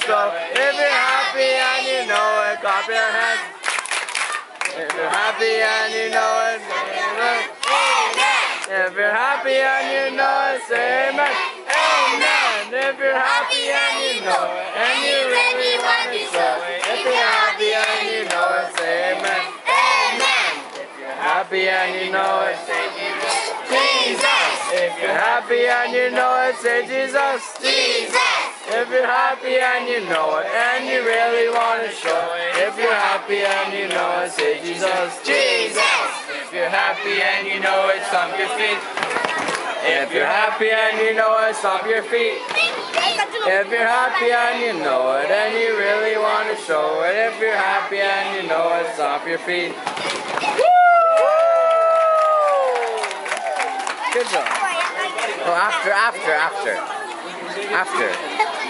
go. If you're happy and you know it, clap your hands. If you're happy and you know it, amen. If you're happy and you know it, say amen. Amen. If you're happy and you know it, and you really want to show it. If you're happy and you know it, say amen. Amen. If you're happy and you know it, say Jesus. If you're happy and you know it, say Jesus. Jesus. If you're happy and you know it, and you really want to show it. If you're happy and you know it, say Jesus. Jesus. If you're happy and you know it, stomp your feet. If you're happy and you know it, stomp your feet. If you're happy and you know it, and you really want to show it. If you're happy and you know it, stomp your feet. Good job. Oh, after.